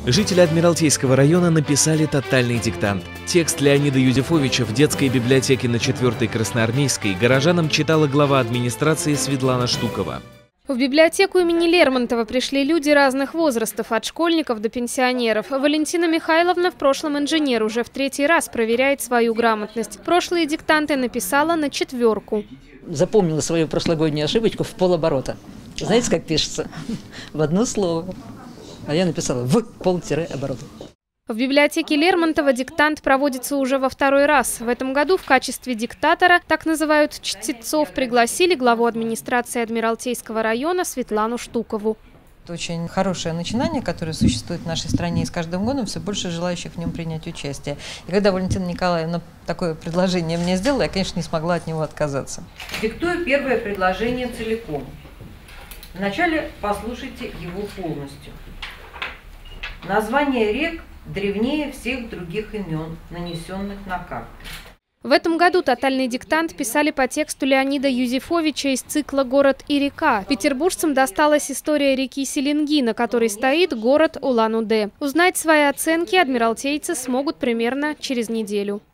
Жители Адмиралтейского района написали тотальный диктант. Текст Леонида Юзефовича в детской библиотеке на 4-й Красноармейской горожанам читала глава администрации Светлана Штукова. В библиотеку имени Лермонтова пришли люди разных возрастов, от школьников до пенсионеров. Валентина Михайловна, в прошлом инженер, уже в 3-й раз проверяет свою грамотность. Прошлые диктанты написала на 4. Запомнила свою прошлогоднюю ошибочку в полоборота. Знаете, как пишется? В одно слово. А я написала в пол-оборота. В библиотеке Лермонтова диктант проводится уже во 2-й раз. В этом году в качестве диктатора, так называют чтецов, пригласили главу администрации Адмиралтейского района Светлану Штукову. Это очень хорошее начинание, которое существует в нашей стране, и с каждым годом все больше желающих в нем принять участие. И когда Валентина Николаевна такое предложение мне сделала, я, конечно, не смогла от него отказаться. Диктую первое предложение целиком. Вначале послушайте его полностью. Название рек древнее всех других имен, нанесенных на карты. В этом году тотальный диктант писали по тексту Леонида Юзефовича из цикла «Город и река». Петербуржцам досталась история реки Селенги, на которой стоит город Улан-Удэ. Узнать свои оценки адмиралтейцы смогут примерно через неделю.